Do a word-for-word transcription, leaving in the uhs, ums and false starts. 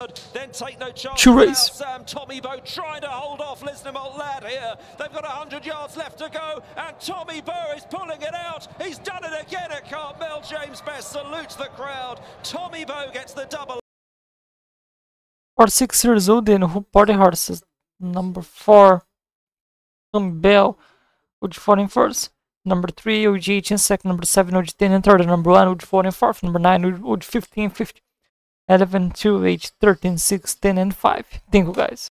third. Then take no chance. Two race. Sam Tommie Beau trying to hold off Lisnamol Lad here. They've got one hundred yards left to go, and Tommie Beau is pulling it out. He's done it again at Cartmel. James Best salutes the crowd. Tommie Beau gets the double. forty-six years old and who party horses. Number four, Beau, O G four in first. Number three, O G eight in second. Number seven, O G ten in third. Number one, O G four in fourth. Number nine, O G fifteen, fifteen, eleven, two, eight, thirteen, six, ten, and five. Thank you guys.